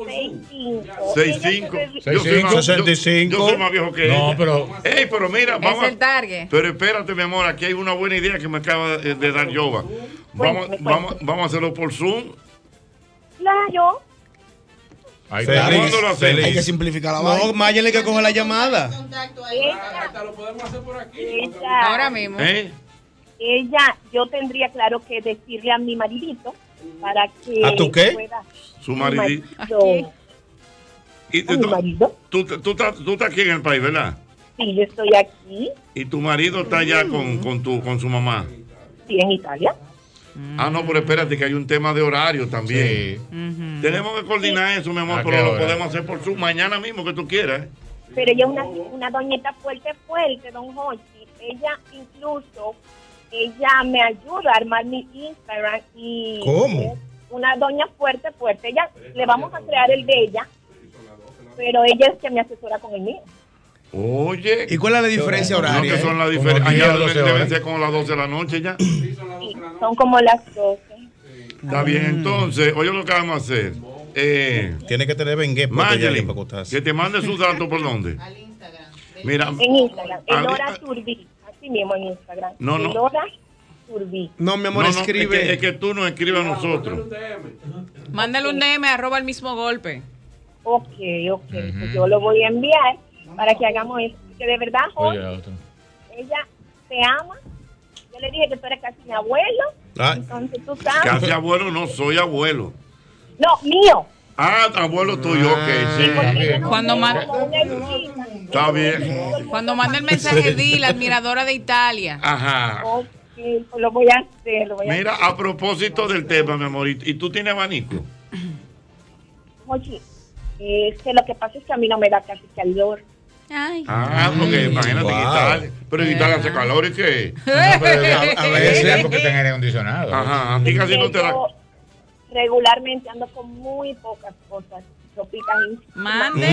sesenta y cinco. seis cinco. Yo soy más- sesenta y cinco. Yo, yo soy más viejo que No, ella. pero- Ey, pero mira, Es vamos. el target. Pero espérate, mi amor, aquí hay una buena idea que me acaba de, de dar Yoba. Vamos, vamos, vamos a hacerlo por Zoom. Claro. Ahí Feliz, está. ¿Cuándo lo hacemos? Hay que simplificar la No, vaina. Mayele que coge la llamada. Ella, lo podemos hacer por aquí. ella, Ahora mismo. ¿Eh? ella, yo tendría claro que decirle a mi maridito para que ¿A tu qué? pueda. Su Mi maridito. marido. Y, ¿A mi tú, marido? tú, tú estás, tú estás aquí en el país, ¿verdad? Sí, yo estoy aquí, Y tu marido está allá con, con, tu, con su mamá. sí, en Italia. Ah, no, pero espérate, que hay un tema de horario también. Sí. Ujú. Tenemos que coordinar eso, mi amor, ¿A pero qué lo hora? podemos hacer por Zoom mañana mismo que tú quieras. ¿eh? Pero ella es una, una doñita fuerte, fuerte, don Jorge. Ella incluso, ella me ayuda a armar mi Instagram y... ¿Cómo? es una doña fuerte, fuerte. Ella, le vamos a crear el de ella, pero ella es que me asesora con el mío. Oye. ¿Y cuál es la diferencia No, horaria? que son las Como diferencias. diez Allá o doce deben, deben horas. ser como las doce de la noche ya. Sí, son como las doce. Está bien, entonces, oye lo que vamos a hacer. Eh, Tiene que tener bengué para Mayelin, acostarse. que te mande sus datos por dónde. Mira, En Instagram, Ah, Elora ah. Turbí, así mismo en Instagram. No, no. Elora Turbí. No, mi amor, no, no, escribe. es, que, es que tú nos escribes a nosotros. Mándale un D M arroba el mismo golpe. Ok, ok, pues yo lo voy a enviar para que hagamos eso. Que de verdad, Oye, Jorge, otro. ella te ama. Yo le dije que tú eres casi mi abuelo. Ah. Entonces tú sabes. Casi abuelo, no soy abuelo. No, mío. Ah, abuelo tuyo, ok, sí. Bien. Cuando manda, Como una hijita. Está bien. cuando manda el mensaje di la admiradora de Italia. Ajá. Ok, pues lo voy a hacer. Lo voy a Mira, hacer. a propósito del tema, mi amor, ¿y y tú tienes abanico? Oye, es que lo que pasa es que a mí no me da casi calor. Ay. Ah, porque imagínate Wow. en Italia. Pero en Italia hace calor y que. No, pero a, a veces veces- es porque tenga aire acondicionado. Ajá, a ti casi no te da. Yo regularmente ando con muy pocas cosas. Ropitas íntimas. Mande.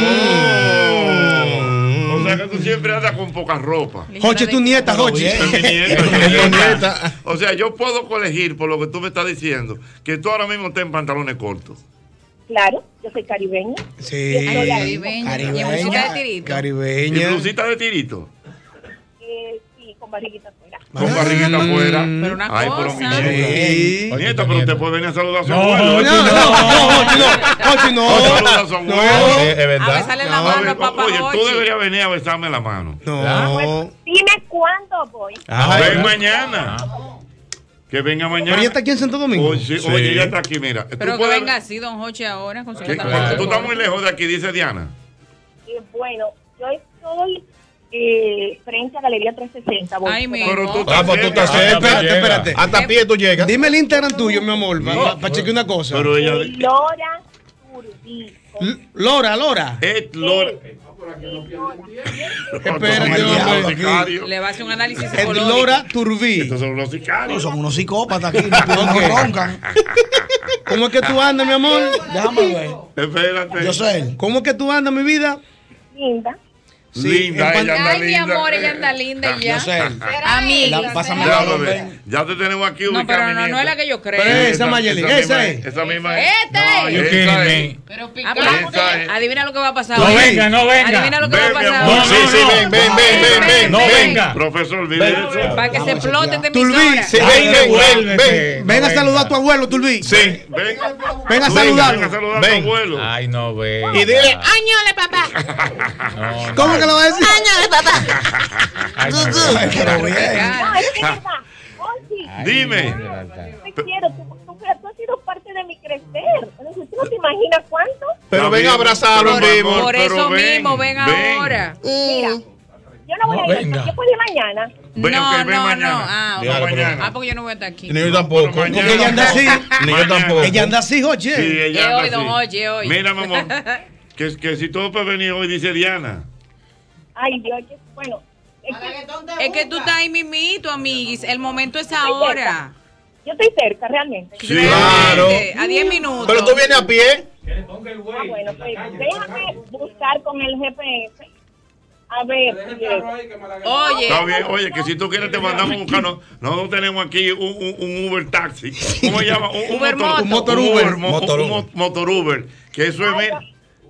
Oh. O sea que tú siempre andas con poca ropa. Jochi, tu nieta, Jochi. Es mi nieta, Es mi mi nieta. nieta. O sea, yo puedo colegir por lo que tú me estás diciendo que tú ahora mismo estás en pantalones cortos. Claro, yo soy caribeña. Sí. Ay, caribeña. Y en música de tirito. ¿Y Caribeña. blusita de tirito? Eh, sí, con barriguita afuera. Con barriguita afuera. Pero una Ay, pero mi cosa. nieta. Sí. Nieta, pero usted puede venir a saludar a su No, abuelo. No, no, no, Jochi, no. Jochi, no. Saluda a su No. abuelo. Sí, es A verdad. besarle la No, mano a papá Oye, tú Jochi. deberías venir a besarme la mano. No. Dime cuándo voy. Ah, Ven ¿verdad? mañana. Que venga mañana. Pero ella está aquí en Santo Domingo. Oye, sí, Sí. oye, ella está aquí, mira. Tú Pero que puedes- venga así, don Jochi, ahora con su que- pantalón. Tú estás muy lejos de aquí, dice Diana. Eh, bueno, yo estoy eh, frente a Galería trescientos sesenta. voy Ay, por mi ahí. Pero tú Ah, pues tú estás Ah, cerca. Espérate, llega. espérate. Hasta a pie tú llegas. Dime el Instagram tuyo, mi amor, para chequear una cosa. Pero ella. Lora Turbí. L- Lora, Lora. Es Lora. Espérate, Los hombre. sicarios. Le va a hacer un análisis Es psicológico. Lora Turbí. Estos son los No, sicarios. son unos psicópatas aquí, no, no roncan. ¿Cómo es que tú andas, mi amor? Déjame ver. Espérate. Yo sé. ¿Cómo es que tú andas, mi vida? Linda. Sí, Linda, en pan- ella anda Ay, mi linda. amor, ella anda linda y ya. Yo sé. Amiga. La- pásame Ya, la lo ven. ve. Ya te tenemos aquí No, ubicada, pero mi no, no nieta. es la que yo creo. Pero esa, Mayelin, esa misma es. Esa misma es. ¡Este! No, You esa kidding es. me. Pero Esa es. adivina lo que va a pasar. No hoy. venga, no venga. Adivina lo que Ven, va a mi pasar. amor. hoy. Sí, sí, ven, ven, ven, ven, ven. No ven. venga. Profesor, olvide eso. Para que se explote esta Tulbi, emisora. sí, Ven, ven, ven, Devuélvete. ven. Ven a No saludar a venga. tu abuelo, Tulbi. Sí. Ven. Ven a Ven a saludarlo. saludar a Ven. tu abuelo. Ay, no venga. Y dile, ¡Añole, papá! No, no. ¿Cómo que lo va a decir? Ay, no, Ay, pero bien. No, es que es verdad. Oye, Ay, Dime. no, no, no, no. te quiero. Tú, tú, tú has sido parte de mi crecer. Eres ¿Tú no te imaginas cuánto? Pero ven a abrazarlo en vivo. Por eso mismo, ven ahora. Mira, yo no voy No, a ir. venga. Yo puedo ir mañana. No, no, no. mañana. Ah, Dígale, ok. mañana. Ah, porque yo no voy a estar aquí. Ni yo tampoco. Bueno, mañana. Porque ella anda así. Ni yo tampoco. Ella anda así, Joche. Sí, Es ella anda hoy, don así. Joche, hoy. Mira, mi amor, que, que si todo puede venir hoy, dice Diana. Ay, Dios, que- bueno. Es que, Es que tú estás ahí mimito, amiguis. El momento es ahora. yo estoy cerca, realmente. Sí. Claro. A diez minutos. Pero tú vienes a pie. Ah, bueno, pues déjame buscar con el G P S. A ver. si es. Oye, Está bien, oye, que si tú quieres te mandamos un carro. Nosotros tenemos aquí un, un, un Uber taxi. ¿Cómo se llama? Un, un Uber motor, moto. un Motor un Uber. mo- Motor un Uber. mo- motor Uber. Que eso es. Ay, ver-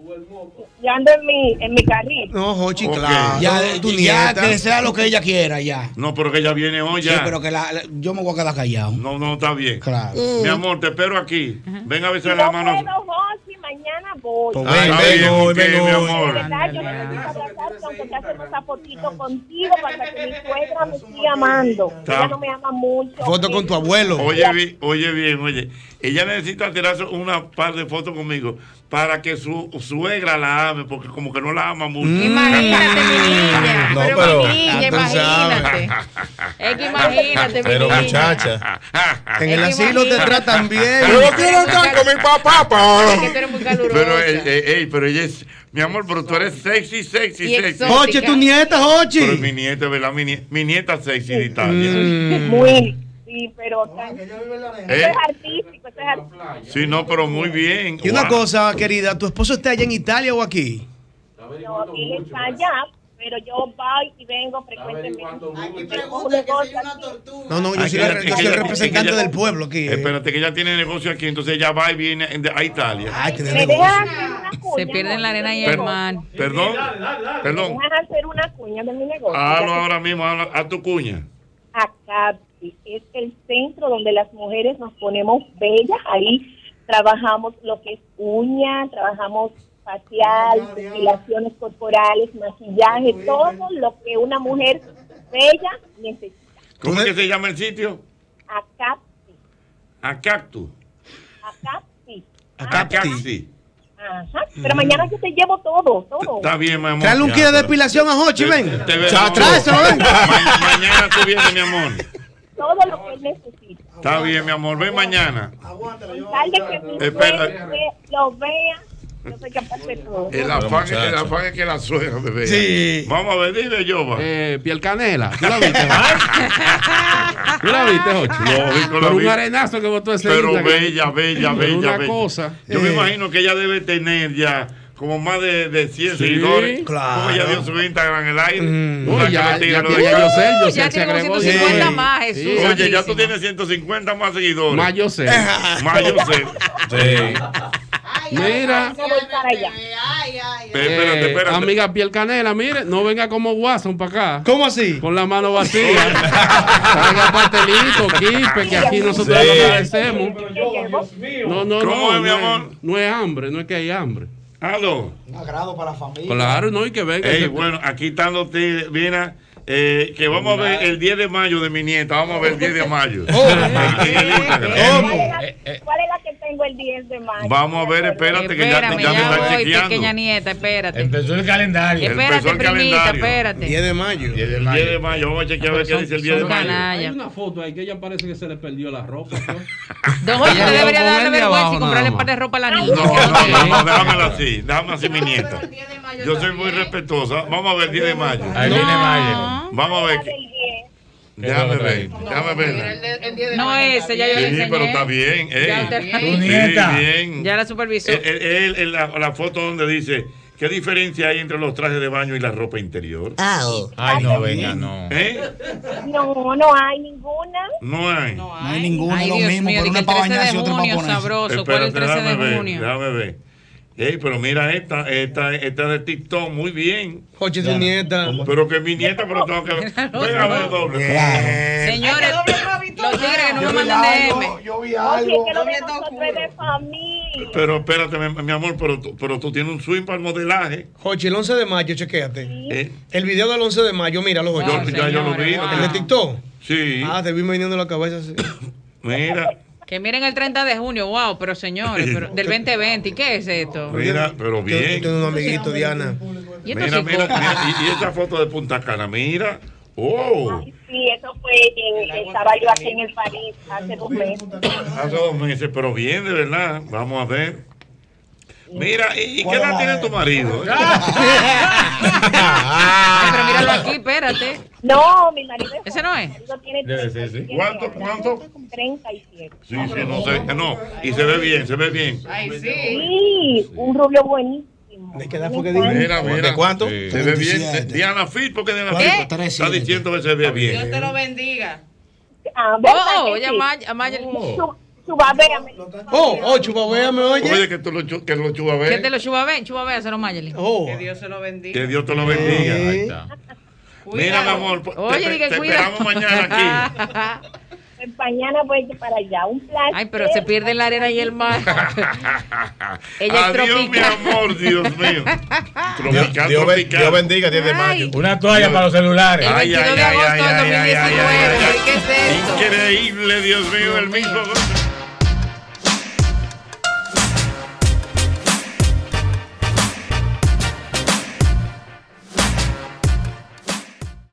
Yo ando en mi, en mi carril. No, Jochi, Ok. claro. Ya, tu ya nieta. que sea lo que ella quiera, ya. No, pero que ella viene hoy Sí, ya. pero que la, la- yo me voy a quedar callado. No, no, está bien. Claro. Mi amor, te espero aquí. Ven a Si besar no la mano. puedo, Josi, mañana voy. Pues Ah, ven, está ven bien, hoy, ok, ven mi hoy. De amor. verdad, yo necesito abrazarte, aunque te hacemos esa fotito contigo para que mi suegra me siga amando. Está. Ella no me ama mucho. Foto con tu abuelo. Oye, bi- oye bien, oye. Ella necesita tirarse una par de fotos conmigo para que su suegra la ame, porque como que no la ama mucho. imagínate, mi niña. No, pero, pero- mi niña, Ya tú imagínate. Es que imagínate, mi Pero niña. muchacha. En el Es que asilo te imagínate. tratan bien. Yo no quiero estar con mi papá, Es que tú pa. eres muy calurosa. Pero, eh, eh, ey, pero ella es, mi amor, pero tú eres sexy, sexy, Y sexy. exótica. Jochi, tu nieta, Jochi. Pero mi nieta, ¿verdad? Mi, nie- mi nieta sexy de Italia. Mm. Muy, sí, pero tan- eso ¿Eh? es artístico, eso es artístico. Sí, no, pero muy bien. Y una Wow. cosa, querida, ¿tu esposo está allá en Italia o aquí? No, él está allá, pero yo voy y vengo frecuentemente. Un negocio aquí. No, no, yo Ay, soy, que el, ella- yo que soy el ella- representante que ella- del pueblo aquí. eh. Espérate, que ella tiene negocio aquí, entonces ella va y viene a Italia. Ay, tiene Me negocio. dejan hacer una cuña. Se pierde en la arena y de el mi mar. negocio. Perdón, Me perdón. dejan hacer una cuña de mi negocio. Hazlo ahora mismo, hazlo a tu cuña. Acá es el centro donde las mujeres nos ponemos bellas. Ahí trabajamos lo que es uña, trabajamos facial, depilaciones corporales, maquillaje, todo lo que una mujer bella necesita. ¿Cómo es que se llama el sitio? Acá, A Cactus. acá sí. A Ah, Cactus. Sí. Ajá. Pero mañana yo te llevo todo, todo. Está bien, mi amor. Trae un Ya, kit de pero- depilación a Jochi, Te- ven. te veo. Chacho. Tráeselo, ven. Ma- Mañana tú vienes, mi amor. Todo lo que él necesita. Está bien, mi amor. Ven mañana. Tal de que mi Espera. suegra lo vea, yo soy capaz de todo. El afán, es, el afán es que la suegra me vea. Sí. Vamos a ver, dime, Yoba. Eh, piel canela. ¿Tú la viste, Jochi? ¿Tú la viste, Jochi? Lógico, la Por un vi. arenazo que botó ese Pero isla, que- bella, bella, Pero bella, una bella. cosa. Yo me Eh. imagino que ella debe tener ya como más de, de cien Sí, seguidores. claro. Como ella dio su Instagram en el aire. Mm. Una No, ya, que le ya, tira ya, lo de- ya yo sé, yo sé, Ya se tiene como agregó. ciento cincuenta Sí. más, Jesús. Sí. Oye, ya tú santísimo. tienes ciento cincuenta más seguidores. Más yo sé. Más yo sé. Sí. Mira, Yo voy para allá. Espérate, eh, espérate. amiga piel canela, mire, no venga como Watson para acá. ¿Cómo así? Con la mano vacía. Traiga pastelito, kipe, que aquí nosotros Sí. lo agradecemos. No, no, ¿Cómo no. es, mi no amor? No es hambre, no es que hay hambre. Aló. Un agrado para la familia. Claro, no, y que venga. Ey, ese- bueno, aquí están los tigres. Mira, eh, que vamos a ver el diez de mayo de mi nieta. Vamos a ver el diez de mayo. Oh. En- en el Instagram. ¿Cuál es la- ¿Cuál es la que tengo el diez de mayo? Vamos a ver, espérate, que ya, Espérame, ya me ya están voy, chequeando. pequeña nieta, espérate. Empezó el calendario. Empezó Espérate, el primita, calendario. espérate. diez de mayo. diez de El mayo. diez de mayo, vamos a chequear a ver qué dice el diez de son mayo. canallas. Hay una foto ahí que ella parece que se le perdió la ropa. ¿no? Don Jorge, Ella te debería con darle él de vergüenza abajo y comprarle nada un par de más. ropa a la No, niña. no, no, no, déjamela así, déjame así mi nieta. Yo soy muy respetuosa. Vamos a ver el diez de mayo. Ahí viene Mayo. Vamos a ver. Del diez. Déjame ver, déjame verla. No, ese, ya yo le Sí, enseñé. pero está bien. ey. Ya usted- Tu Sí, nieta. bien. Ya la supervisó. Eh, eh, él, en la, la foto donde dice, ¿qué diferencia hay entre los trajes de baño y la ropa interior? Ay, no, venga, no. ¿Eh? No, no hay ninguna. No hay. No hay ninguno, Ay, lo Dios mismo, mío, pero di que una el para trece de bañarse y otra para junio, ponerse. sabroso. ¿Cuál es el Espérate, trece de déjame ver, junio? déjame ver. Ey, pero mira esta, esta, esta de TikTok, muy bien. Jochi, tu nieta. Pero que mi nieta, pero tengo que ver. Venga, a ver doble. Señores, los tigres que no me manden D M. Yo vi Oye, algo. que lo de nosotros es de familia. Pero espérate, mi, mi amor, pero, tú- pero tú tienes un swing para el modelaje. Jochi, el once de mayo, chequéate. ¿eh? El video del once de mayo, míralo, Jochi. Yo, ya yo lo vi. Señores, ¿El de TikTok? Sí. Ah, te vi meneando la cabeza así. Mira. Que miren el treinta de junio, wow, pero señores, pero del veinte veinte, ¿y qué es esto? Mira, pero bien. Tengo un amiguito, Diana. ¿Y mira, mira, mira, y, y esa foto de Punta Cana, mira. Oh. Sí, eso fue, en, estaba yo aquí en el París hace dos meses. Hace dos meses, pero bien, de verdad. Vamos a ver. Mira, ¿y, y qué edad tiene tu marido? Ay, pero míralo aquí, espérate. No, mi marido es ¿Ese no es? Mi marido tiene Debe ser, sí. ¿Cuánto, cuánto? treinta y siete. Sí, sí, no, se, no, y se ve bien, se ve bien. Ay, sí. Sí, un rubio buenísimo. ¿De qué edad fue que dijo? Mira, mira. ¿De cuánto? Sí. Se ve bien. Diana Fit, porque Diana Fit está diciendo que se ve bien. Dios te lo bendiga. Ah, Oh, oye, Amaya, Amaya. Chubabéame. Oh, oh, Chubabéame, oye. Oye, que tú lo, chu- que lo Que chubabé. te lo chubabé, chubabé, se lo Mayeli. Oh. Que Dios se lo bendiga. Que Dios te lo bendiga. Eh. Ahí está. Mira, mi amor, te, Oye, te- di que te cuida. esperamos mañana aquí. Mañana voy para allá. Un placer. Ay, pero se pierde la arena y el mar. Ella es Adiós, mi tropical. amor, Dios mío. Dios, Tropical, Dios, ben- tropical. Dios bendiga, diez de mayo. Una toalla para los celulares. El Ay, veintidós ay, de ay, agosto ay, del ay, ay, ay, dos mil diecinueve. ay, ay. ¿Qué es esto? Increíble, Dios mío, el mismo.